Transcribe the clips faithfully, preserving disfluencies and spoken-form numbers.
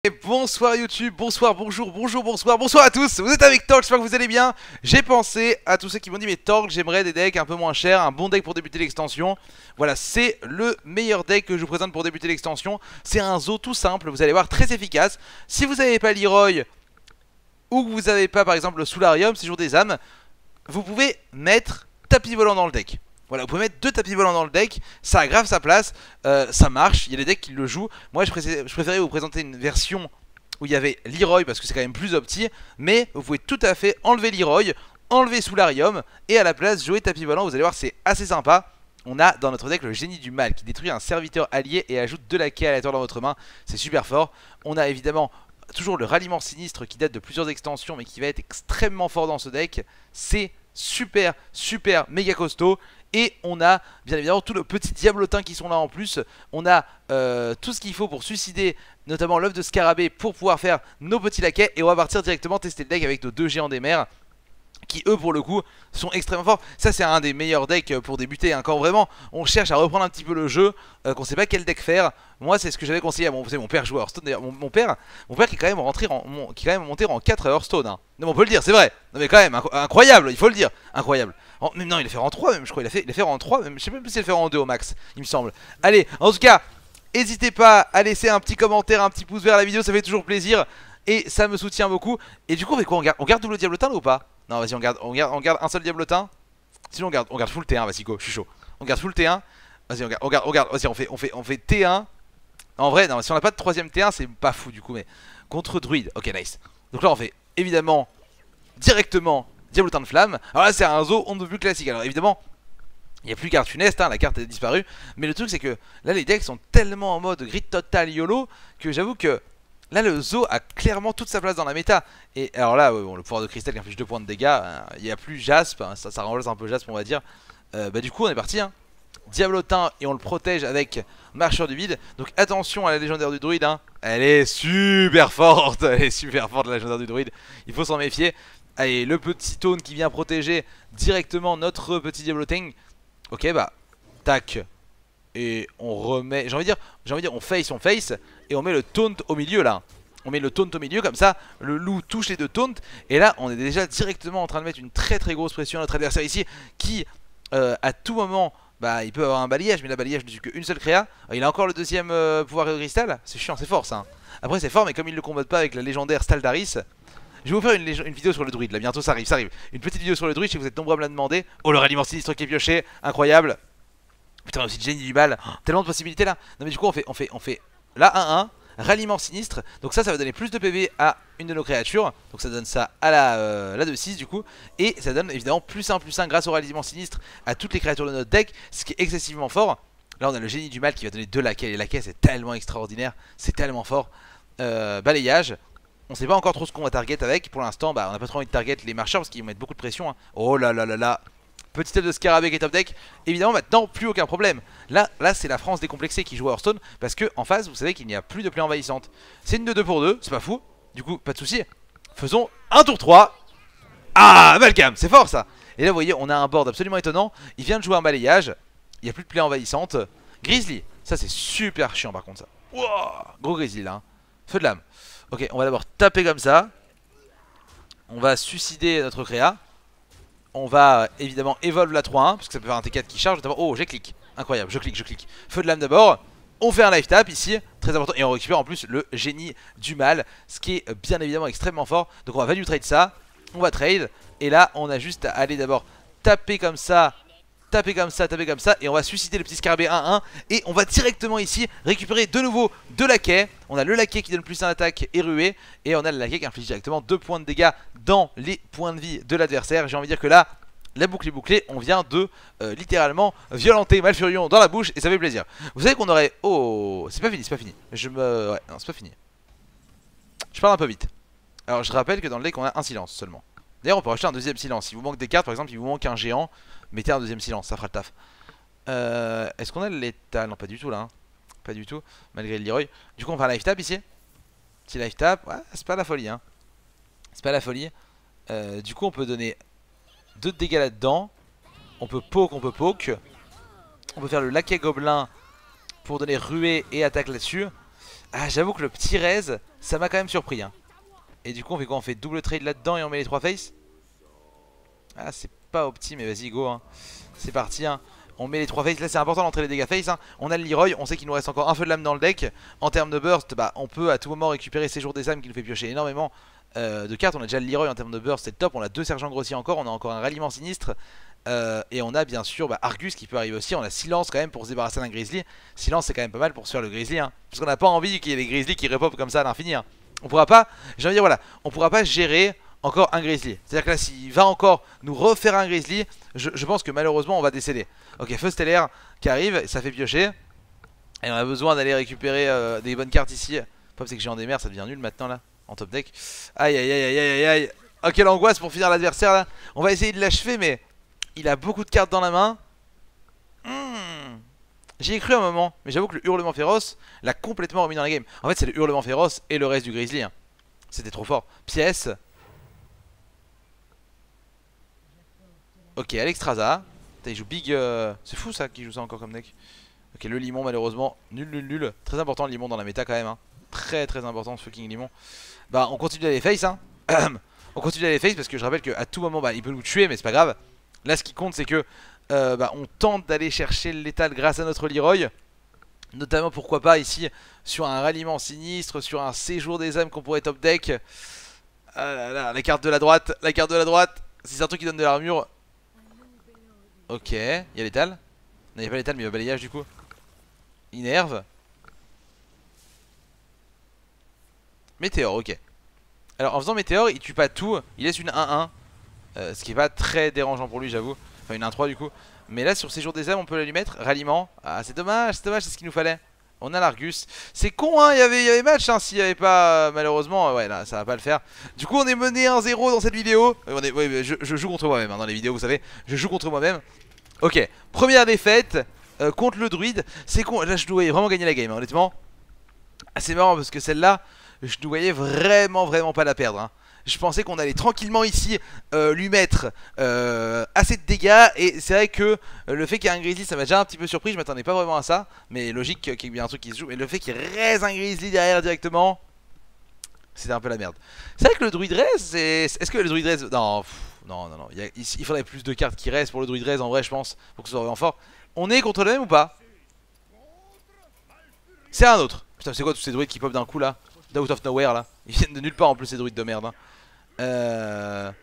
Et bonsoir YouTube, bonsoir, bonjour, bonjour, bonsoir, bonsoir à tous. Vous êtes avec Torg, j'espère que vous allez bien. J'ai pensé à tous ceux qui m'ont dit mais Torg, j'aimerais des decks un peu moins chers, un bon deck pour débuter l'extension. Voilà, c'est le meilleur deck que je vous présente pour débuter l'extension. C'est un Zo tout simple, vous allez voir, très efficace. Si vous n'avez pas Leroy ou que vous n'avez pas par exemple le Soularium, Séjour des âmes, vous pouvez mettre tapis volant dans le deck. Voilà, vous pouvez mettre deux tapis volants dans le deck, ça aggrave sa place, euh, ça marche, il y a des decks qui le jouent. Moi je, préfé je préférais vous présenter une version où il y avait Leroy parce que c'est quand même plus opti. Mais vous pouvez tout à fait enlever Leroy, enlever Soularium et à la place jouer tapis volant, vous allez voir c'est assez sympa. On a dans notre deck le génie du mal qui détruit un serviteur allié et ajoute deux laquais aléatoires dans votre main, c'est super fort. On a évidemment toujours le ralliement sinistre qui date de plusieurs extensions mais qui va être extrêmement fort dans ce deck. C'est super super méga costaud. Et on a bien évidemment tous les petits diablotins qui sont là en plus. On a euh, tout ce qu'il faut pour suicider, notamment l'œuf de scarabée pour pouvoir faire nos petits laquais. Et on va partir directement tester le deck avec nos deux géants des mers qui eux pour le coup sont extrêmement forts. Ça c'est un des meilleurs decks pour débuter hein. Quand vraiment on cherche à reprendre un petit peu le jeu, euh, qu'on sait pas quel deck faire. Moi c'est ce que j'avais conseillé à mon, mon père joueur Hearthstone d'ailleurs. Mon, mon père mon père qui est quand même rentré en, mon, qui est quand même monté en quatre à Hearthstone hein. Non mais on peut le dire c'est vrai. Non mais quand même incroyable, il faut le dire. Incroyable. En, même non il a fait en trois même je crois. Il a fait, il a fait en trois même. Je sais même plus s'il a fait en deux au max il me semble. Allez en tout cas n'hésitez pas à laisser un petit commentaire, un petit pouce vers la vidéo, ça fait toujours plaisir. Et ça me soutient beaucoup. Et du coup on fait quoi, on garde, on garde double diablotin là ou pas? Non vas-y on garde, on, garde, on garde un seul diablotin. Sinon on garde, on garde full T un, vas-y go, je suis chaud. On garde full T un. Vas-y on garde, on garde, on garde, vas-y on fait, on fait, on fait T un. En vrai non si on n'a pas de troisième T un c'est pas fou du coup. Mais contre druide, ok nice. Donc là on fait évidemment directement diablotin de flamme. Alors là c'est un Zo on ne veut plus classique. Alors évidemment il n'y a plus carte funeste, hein, la carte est disparue. Mais le truc c'est que là les decks sont tellement en mode grid total YOLO que j'avoue que là le Zo a clairement toute sa place dans la méta. Et alors là bon, le pouvoir de cristal qui inflige deux points de dégâts, hein, il n'y a plus Jasp, hein, ça, ça remplace un peu Jasp on va dire. euh, Bah du coup on est parti hein. Diablotin et on le protège avec marcheur du vide. Donc attention à la légendaire du druide hein. Elle est super forte. Elle est super forte la légendaire du druide. Il faut s'en méfier. Allez le petit taunt qui vient protéger directement notre petit diablotin. Ok bah tac. Et on remet, j'ai envie de dire, j'ai envie de dire, on face, on face, et on met le taunt au milieu là. On met le taunt au milieu, comme ça, le loup touche les deux taunts. Et là, on est déjà directement en train de mettre une très très grosse pression à notre adversaire ici, qui, euh, à tout moment, bah, il peut avoir un balayage, mais la balayage ne tue qu'une seule créa. Il a encore le deuxième euh, pouvoir de cristal, c'est chiant, c'est fort ça. Hein. Après, c'est fort, mais comme il ne le combatte pas avec la légendaire Staldaris, je vais vous faire une, une vidéo sur le druide, là, bientôt ça arrive, ça arrive. Une petite vidéo sur le druide, si vous êtes nombreux à me la demander. Oh, le ralliement sinistre qui est pioché, incroyable. Putain aussi de génie du mal, oh, tellement de possibilités là. Non mais du coup on fait, on fait, on fait là un un, ralliement sinistre. Donc ça ça va donner plus de P V à une de nos créatures. Donc ça donne ça à la, euh, la deux six du coup. Et ça donne évidemment plus un plus un grâce au ralliement sinistre à toutes les créatures de notre deck. Ce qui est excessivement fort. Là on a le génie du mal qui va donner deux laquais. Les laquais c'est tellement extraordinaire, c'est tellement fort. euh, Balayage. On sait pas encore trop ce qu'on va target avec. Pour l'instant bah on a pas trop envie de target les marcheurs parce qu'ils vont mettre beaucoup de pression hein. Oh là là là là. Petit œuf de scarabée qui est top deck. Évidemment maintenant plus aucun problème. Là, là c'est la France décomplexée qui joue à Hearthstone. Parce que en face vous savez qu'il n'y a plus de plaie envahissante. C'est une de deux pour deux, c'est pas fou. Du coup pas de souci. Faisons un tour trois. Ah Malcolm, c'est fort ça. Et là vous voyez on a un board absolument étonnant. Il vient de jouer un balayage. Il n'y a plus de plaie envahissante. Grizzly, ça c'est super chiant par contre ça. Wow, gros Grizzly là hein. Feu de lame. Ok on va d'abord taper comme ça. On va suicider notre créa. On va évidemment évolve la trois un parce que ça peut faire un T quatre qui charge notamment. Oh j'ai clic, incroyable, je clique, je clique. Feu de lame d'abord. On fait un life tap ici, très important. Et on récupère en plus le génie du mal, ce qui est bien évidemment extrêmement fort. Donc on va value trade ça, on va trade. Et là on a juste à aller d'abord taper comme ça, taper comme ça, taper comme ça. Et on va susciter le petit scarabée un un. Et on va directement ici récupérer de nouveau deux laquais. On a le laquais qui donne plus un attaque et ruée. Et on a le laquais qui inflige directement deux points de dégâts dans les points de vie de l'adversaire. J'ai envie de dire que là, la boucle est bouclée. On vient de euh, littéralement violenter Malfurion dans la bouche. Et ça fait plaisir. Vous savez qu'on aurait... Oh, c'est pas fini, c'est pas fini. Je me... Ouais, non, c'est pas fini. Je parle un peu vite. Alors je rappelle que dans le deck on a un silence seulement. D'ailleurs on peut acheter un deuxième silence. Si vous manque des cartes par exemple, il vous manque un géant, mettez un deuxième silence, ça fera le taf. euh, Est-ce qu'on a le létal? Non pas du tout là hein. Pas du tout, malgré le Leroy. Du coup on fait un life tap ici. Petit life tap, ouais, c'est pas la folie hein. C'est pas la folie. euh, Du coup on peut donner deux de dégâts là-dedans. On peut poke, on peut poke. On peut faire le laquais gobelin pour donner ruée et attaque là-dessus. Ah j'avoue que le petit raise Ça m'a quand même surpris hein. Et du coup on fait quoi? On fait double trade là-dedans et on met les trois faces. Ah c'est pas opti mais vas-y go hein. C'est parti hein. On met les trois faces, là c'est important d'entrer les dégâts face hein. On a le Leroy, on sait qu'il nous reste encore un feu de lame dans le deck. En termes de burst, bah on peut à tout moment récupérer Séjour des âmes qui nous fait piocher énormément euh, de cartes. On a déjà le Leroy en termes de burst, c'est top. On a deux sergents grossiers encore, on a encore un ralliement sinistre. euh, Et on a bien sûr bah, Argus qui peut arriver aussi. On a Silence quand même pour se débarrasser d'un Grizzly. Silence c'est quand même pas mal pour se faire le Grizzly hein. Parce qu'on n'a pas envie qu'il y ait des Grizzly qui repopent comme ça à l'infini hein. On pourra pas, j'ai envie de dire voilà, on pourra pas gérer encore un Grizzly. C'est-à-dire que là s'il va encore nous refaire un Grizzly, je, je pense que malheureusement on va décéder. Ok, feu stellaire qui arrive, ça fait piocher. Et on a besoin d'aller récupérer euh, des bonnes cartes ici. Le problème c'est que Géant des mers ça devient nul maintenant là, en top deck. Aïe aïe aïe aïe aïe aïe. Oh quelle angoisse pour finir l'adversaire là. On va essayer de l'achever mais il a beaucoup de cartes dans la main. hmm. J'y ai cru un moment, mais j'avoue que le hurlement féroce l'a complètement remis dans la game. En fait c'est le hurlement féroce et le reste du Grizzly hein. C'était trop fort. Pièce. Ok, Alexstrasza. Il joue big. Euh... C'est fou ça qu'il joue ça encore comme deck. Ok, le limon malheureusement. Nul, nul, nul. Très important le limon dans la méta quand même. Hein. Très, très important ce fucking limon. Bah, on continue d'aller face. Hein. On continue d'aller face parce que je rappelle qu'à tout moment, bah, il peut nous tuer, mais c'est pas grave. Là, ce qui compte, c'est que euh, bah, on tente d'aller chercher le létal grâce à notre Leroy. Notamment, pourquoi pas ici, sur un ralliement sinistre, sur un séjour des âmes qu'on pourrait top deck. Ah là là, la carte de la droite, la carte de la droite. Si c'est un truc qui donne de l'armure. Ok, il y a l'étal. Non, il n'y a pas l'étal, mais il y a balayage du coup. Innerve. Météore, ok. Alors en faisant Météore, il tue pas tout. Il laisse une un un. Euh, ce qui est pas très dérangeant pour lui, j'avoue. Enfin, une un trois du coup. Mais là, sur Séjour des âmes, on peut la lui mettre. Ralliement. Ah, c'est dommage, c'est dommage, c'est ce qu'il nous fallait. On a l'Argus. C'est con, hein. Il y avait, il y avait match, hein. S'il n'y avait pas, euh, malheureusement, euh, ouais, là, ça va pas le faire. Du coup, on est mené un zéro dans cette vidéo. Euh, on est, ouais, je, je joue contre moi-même hein, dans les vidéos, vous savez. Je joue contre moi-même. Ok, première défaite euh, contre le druide. C'est con, là je dois vraiment gagner la game hein, honnêtement. C'est marrant parce que celle-là je ne voyais vraiment vraiment pas la perdre hein. Je pensais qu'on allait tranquillement ici euh, lui mettre euh, assez de dégâts. Et c'est vrai que euh, le fait qu'il y ait un Grizzly ça m'a déjà un petit peu surpris. Je m'attendais pas vraiment à ça. Mais logique qu'il y ait bien un truc qui se joue. Mais le fait qu'il reste un Grizzly derrière directement, c'était un peu la merde. C'est vrai que le druide reste, est-ce que le druide reste... Non, pff, non, non, non. Il, y a... il faudrait plus de cartes qui restent pour le druide reste en vrai je pense. Pour que ce soit vraiment fort. On est contre le même ou pas? C'est un autre. Putain c'est quoi tous ces druides qui pop d'un coup là? Out of nowhere là. Ils viennent de nulle part en plus ces druides de merde hein. Euh...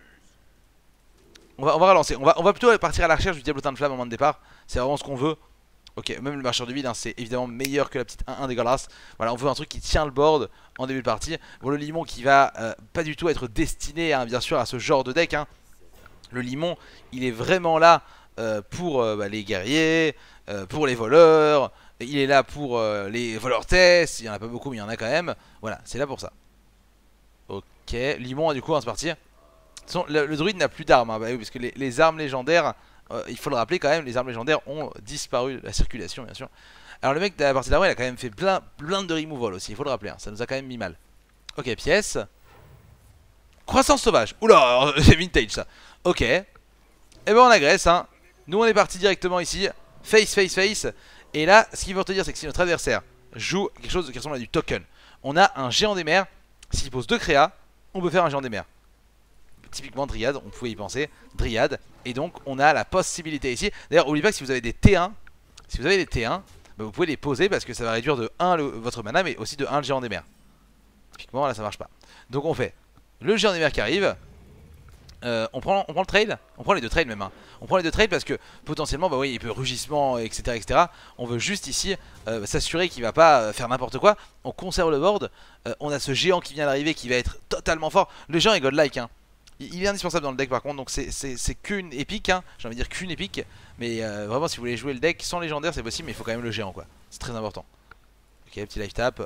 On va, on va relancer. On va, on va plutôt partir à la recherche du diablotin de flamme au moment de départ. C'est vraiment ce qu'on veut. Ok, même le marcheur du vide, hein, c'est évidemment meilleur que la petite un un dégueulasse. Voilà, on veut un truc qui tient le board en début de partie. Bon, le limon qui va euh, pas du tout être destiné, hein, bien sûr, à ce genre de deck. Hein. Le limon, il est vraiment là euh, pour euh, bah, les guerriers, euh, pour les voleurs. Il est là pour euh, les voleurs tests. Il y en a pas beaucoup, mais il y en a quand même. Voilà, c'est là pour ça. Ok, limon, du coup, hein, c'est parti. Le, le druide n'a plus d'armes, hein, bah oui, parce que les, les armes légendaires, euh, il faut le rappeler quand même, les armes légendaires ont disparu de la circulation, bien sûr. Alors le mec de la partie d'avant, il a quand même fait plein, plein de removal aussi, il faut le rappeler, hein, ça nous a quand même mis mal. Ok, pièce. Croissance sauvage. Oula, c'est vintage ça. Ok. Et ben on agresse, hein. Nous on est parti directement ici. Face, face, face. Et là, ce qu'il veut te dire, c'est que si notre adversaire joue quelque chose qui ressemble à du token, on a un géant des mers. S'il pose deux créas, on peut faire un géant des mers. Typiquement Dryad, on pouvait y penser, Dryad. Et donc on a la possibilité ici. D'ailleurs n'oubliez pas que si vous avez des T un, si vous avez des T un, bah, vous pouvez les poser parce que ça va réduire de un le, votre mana, mais aussi de un le géant des mers. Typiquement là ça marche pas. Donc on fait le géant des mers qui arrive. euh, on, prend, on prend le trail. On prend les deux trails même hein. On prend les deux trails parce que potentiellement bah oui il peut rugissement etc etc. On veut juste ici euh, s'assurer qu'il va pas euh, faire n'importe quoi. On conserve le board. euh, On a ce géant qui vient d'arriver qui va être totalement fort. Le géant est godlike hein. Il est indispensable dans le deck par contre, donc c'est qu'une épique, hein. J'ai envie de dire qu'une épique. Mais euh, vraiment si vous voulez jouer le deck sans légendaire c'est possible, mais il faut quand même le géant quoi. C'est très important. Ok, petit life tap.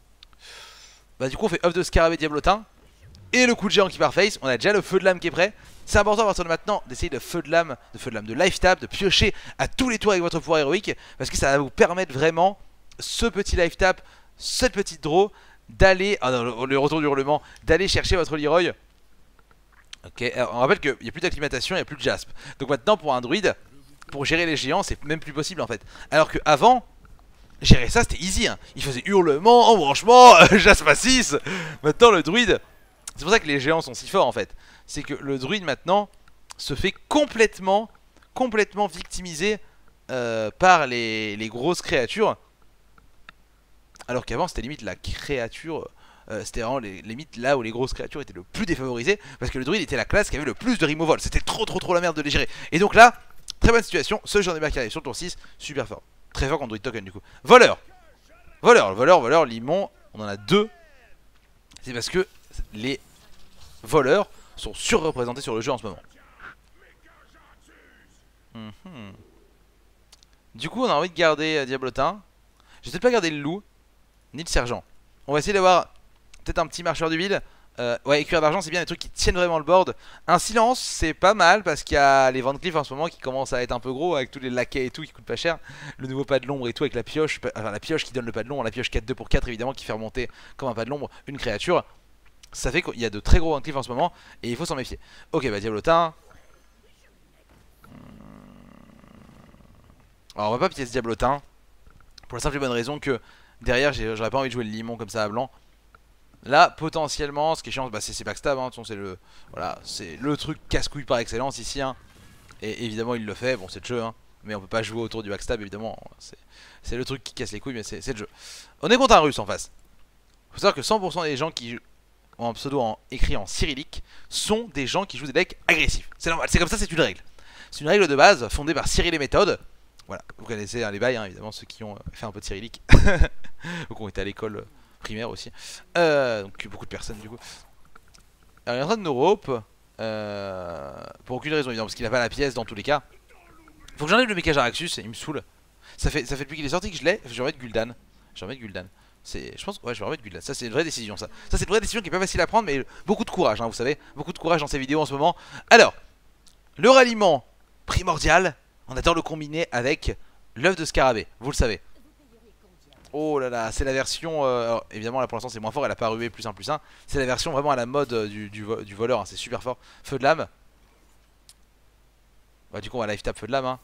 Bah du coup on fait œuf de scarabée diablotin. Et le coup de géant qui part face, on a déjà le feu de lame qui est prêt. C'est important à partir de maintenant d'essayer de feu de lame, de feu de lame, de life tap, de piocher à tous les tours avec votre pouvoir héroïque. Parce que ça va vous permettre vraiment, ce petit life tap, cette petite draw, d'aller, ah non, le, le retour du hurlement, d'aller chercher votre Leroy. Ok, alors on rappelle qu'il n'y a plus d'acclimatation, il n'y a plus de jasp. Donc maintenant pour un druide, pour gérer les géants c'est même plus possible en fait. Alors que avant, gérer ça c'était easy hein. Il faisait hurlement, embranchement, jaspa six. Maintenant le druide, c'est pour ça que les géants sont si forts en fait. C'est que le druide maintenant se fait complètement, complètement victimiser euh, par les, les grosses créatures. Alors qu'avant c'était limite la créature, euh, c'était vraiment les, limite là où les grosses créatures étaient le plus défavorisées. Parce que le druide était la classe qui avait le plus de removal. C'était trop trop trop la merde de les gérer. Et donc là, très bonne situation, ce genre de qui arrive sur le tour six, super fort. Très fort contre druide token du coup. Voleur. Voleur, voleur, voleur, limon, on en a deux. C'est parce que les voleurs sont surreprésentés sur le jeu en ce moment. Mmh. Du coup on a envie de garder euh, Diablotin. Je vais peut-être pas garder le loup ni le sergent. On va essayer d'avoir peut-être un petit marcheur du vide. euh, Ouais, écuyer d'argent c'est bien, les trucs qui tiennent vraiment le board. Un silence c'est pas mal parce qu'il y a les Van Cleef en ce moment qui commencent à être un peu gros avec tous les laquais et tout qui coûtent pas cher. Le nouveau pas de l'ombre et tout avec la pioche, enfin la pioche qui donne le pas de l'ombre, la pioche quatre deux pour quatre évidemment qui fait remonter comme un pas de l'ombre une créature. Ça fait qu'il y a de très gros Van Cleef en ce moment et il faut s'en méfier. Ok bah Diablotin. Alors on va pas pièce Diablotin pour la simple et bonne raison que derrière j'aurais pas envie de jouer le limon comme ça à blanc. Là potentiellement ce qui est chiant bah, c'est backstab hein. C'est le, voilà, c'est le truc casse-couille par excellence ici hein. Et évidemment il le fait, bon c'est le jeu hein. Mais on peut pas jouer autour du backstab évidemment. C'est le truc qui casse les couilles mais c'est le jeu. On est contre un russe en face. Faut savoir que cent pour cent des gens qui ont un pseudo en, écrit en cyrillique sont des gens qui jouent des decks agressifs. C'est normal, c'est comme ça, c'est une règle. C'est une règle de base fondée par Cyril et méthode. Voilà, vous connaissez hein, les bails, hein, évidemment, ceux qui ont fait un peu de cyrillique. Ou qui ont été à l'école primaire aussi. Euh, donc beaucoup de personnes du coup. Alors il est en train de nous rope. Euh, pour aucune raison évidemment, parce qu'il a pas la pièce dans tous les cas. Faut que j'enlève le méca Jaraxxus, il me saoule. Ça fait, ça fait depuis qu'il est sorti que je l'ai, je vais remettre Gul'dan. Je vais remettre Gul'dan. Je pense ouais je vais remettre Gul'dan. Ça c'est une vraie décision ça. Ça c'est une vraie décision qui est pas facile à prendre mais beaucoup de courage hein, vous savez. Beaucoup de courage dans ces vidéos en ce moment. Alors, le ralliement primordial, on adore le combiner avec l'œuf de scarabée, vous le savez. Oh là là, c'est la version, euh, alors, évidemment là pour l'instant c'est moins fort, elle a pas rué plus un plus un. C'est la version vraiment à la mode euh, du, du, du voleur, hein, c'est super fort. Feu de lame. Bah du coup on va live tap feu de lame hein.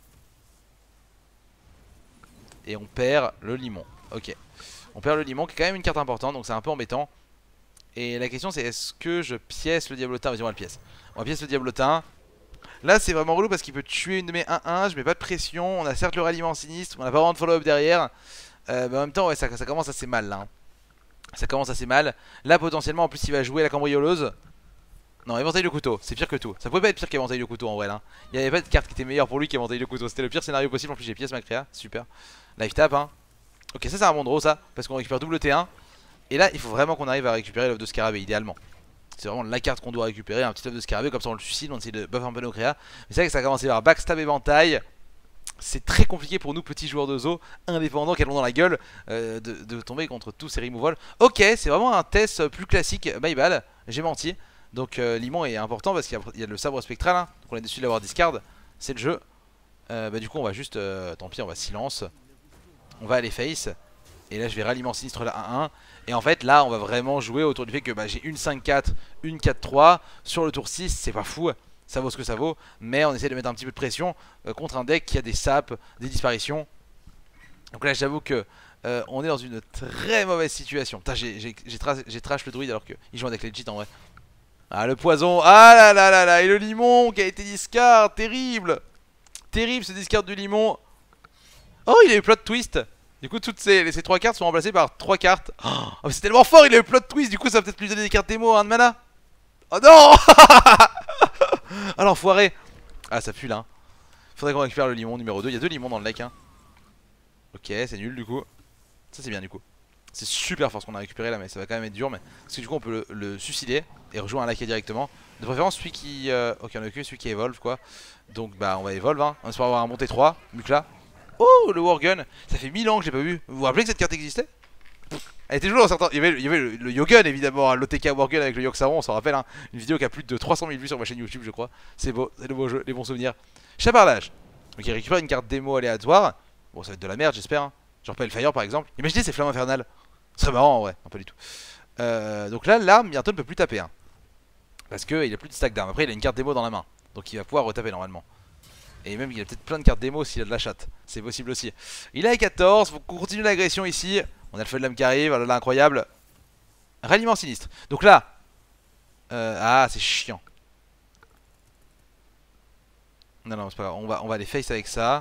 Et on perd le limon, ok. On perd le limon qui est quand même une carte importante donc c'est un peu embêtant. Et la question c'est est-ce que je pièce le diablotin? Vas-y on va le pièce. On va pièce le diablotin. Là c'est vraiment relou parce qu'il peut tuer une de mes un un, je mets pas de pression. On a certes le ralliement sinistre, on a pas vraiment de follow-up derrière. euh, Mais en même temps ouais ça, ça commence assez mal là hein. Ça commence assez mal. Là potentiellement en plus il va jouer la cambrioleuse. Non, éventail de couteau, c'est pire que tout. Ça pouvait pas être pire qu'éventail de couteau en vrai là. Il y avait pas de carte qui était meilleure pour lui qu'éventail de couteau. C'était le pire scénario possible. En plus j'ai pièce ma créa, super. Live tap hein. Ok ça c'est un bon draw ça, parce qu'on récupère double T un. Et là il faut vraiment qu'on arrive à récupérer l'œuf de scarabée idéalement. C'est vraiment la carte qu'on doit récupérer, un petit œuf de scarabée, comme ça on le suicide, on essaie de buff un peu nos créas. Mais c'est vrai que ça a commencé par backstab éventail. C'est très compliqué pour nous petits joueurs de zoo indépendants qui allons dans la gueule euh, de, de tomber contre tous ces removals. Ok c'est vraiment un test plus classique, my bad, j'ai menti. Donc euh, Limon est important parce qu'il y, y a le sabre spectral hein. Donc on est déçu de l'avoir discard, c'est le jeu. euh, Bah du coup on va juste, euh, tant pis on va silence. On va aller face. Et là je vais ralliement sinistre là un un. Et en fait là on va vraiment jouer autour du fait que bah, j'ai une cinq quatre, une quatre trois. Sur le tour six c'est pas fou, ça vaut ce que ça vaut. Mais on essaie de mettre un petit peu de pression euh, contre un deck qui a des saps, des disparitions. Donc là j'avoue que euh, on est dans une très mauvaise situation. Putain j'ai trash, trash le druide alors qu'il joue un deck legit en vrai. Ah le poison, ah là là là là. Et le limon qui a été discard, terrible. Terrible ce discard du limon. Oh il a eu plot twist. Du coup toutes ces, ces trois cartes sont remplacées par trois cartes. Oh c'est tellement fort, il a eu plot twist. Du coup ça va peut-être lui donner des cartes démo à un de mana. Oh non. Ah l'enfoiré. Ah ça pue là hein. Faudrait qu'on récupère le limon numéro deux. Il y a deux limons dans le deck hein. Ok c'est nul du coup. Ça c'est bien du coup. C'est super fort ce qu'on a récupéré là mais ça va quand même être dur mais... Parce que du coup on peut le, le suicider et rejoindre un laquais directement. De préférence celui qui... Euh... Ok on a que celui qui évolve quoi. Donc bah on va évolve hein. On espère avoir un bon T trois. Mukla. Oh le Worgen. Ça fait mille ans que j'ai pas vu. Vous vous rappelez que cette carte existait? Elle était jouée dans certains... Il y avait, il y avait le, le Yogun évidemment hein. L'O T K Worgen avec le Yogg-Saron on s'en rappelle hein. Une vidéo qui a plus de trois cent mille vues sur ma chaîne YouTube je crois. C'est beau, c'est le beau jeu, les bons souvenirs. Chapardage. Donc il récupère une carte démo aléatoire. Bon ça va être de la merde j'espère hein. Genre Pelfire par exemple. Imaginez ces flammes infernales. Ce serait marrant en vrai, non pas du tout. euh, Donc là l'arme bientôt ne peut plus taper hein. Parce qu'il a plus de stack d'armes. Après il a une carte démo dans la main. Donc il va pouvoir retaper normalement. Et même il a peut-être plein de cartes démo s'il a de la chatte. C'est possible aussi. Il a quatorze, faut qu'on continue l'agression ici. On a le feu de lame qui arrive, oh là là, incroyable. Ralliement sinistre. Donc là. Euh, ah, c'est chiant. Non, non, c'est pas grave. On va, on va les face avec ça.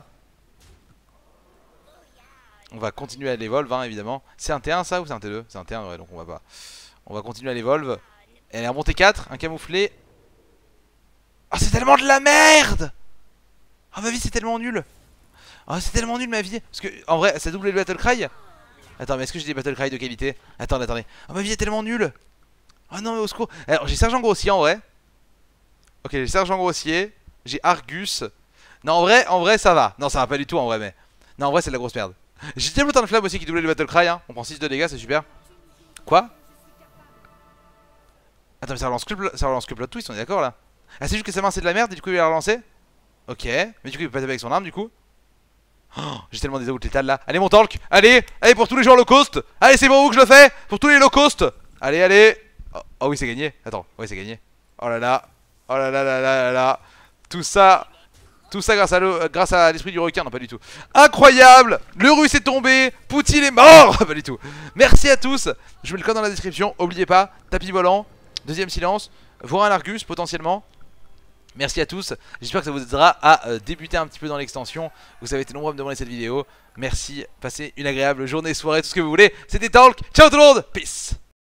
On va continuer à l'évolve, hein, évidemment. C'est un T un ça ou c'est un T deux? C'est un T un, ouais, donc on va pas. On va continuer à l'évolve. Elle est remontée quatre, un camouflé. Ah, oh, c'est tellement de la merde! Oh, ma vie, c'est tellement nul! Oh, c'est tellement nul ma vie! Parce que, en vrai, ça double le Battle Cry? Attends, mais est-ce que j'ai des Battle Cry de qualité? Attendez, attendez. Oh, ma vie est tellement nulle! Oh non, mais au secours! Alors, j'ai Sergent Grossier en vrai. Ok, j'ai Sergent Grossier. J'ai Argus. Non, en vrai, en vrai, ça va. Non, ça va pas du tout en vrai, mais. Non, en vrai, c'est de la grosse merde. J'ai tellement de flamme aussi qui doublait le Battle Cry. Hein. On prend six de dégâts, c'est super. Quoi? Attends, mais ça relance que le, ça relance que le plot twist, on est d'accord là? Ah, c'est juste que sa main c'est de la merde et du coup il va la relancer? Ok, mais du coup il peut pas taper avec son arme du coup. Oh, j'ai tellement des outs létales là. Allez mon tank, allez, allez pour tous les joueurs low cost. Allez, c'est pour vous que je le fais, pour tous les low cost. Allez, allez. Oh, oh oui, c'est gagné. Attends, oui, c'est gagné. Oh là là, oh là là là là là là. Tout ça, tout ça grâce à le, grâce à l'esprit du requin, non pas du tout. Incroyable, le russe est tombé, Poutine est mort. Pas du tout. Merci à tous. Je mets le code dans la description. Oubliez pas, tapis volant, deuxième silence, voir un Argus potentiellement. Merci à tous, j'espère que ça vous aidera à euh, débuter un petit peu dans l'extension. Vous avez été nombreux à me demander cette vidéo. Merci, passez une agréable journée, soirée, tout ce que vous voulez. C'était Talk, ciao tout le monde, peace.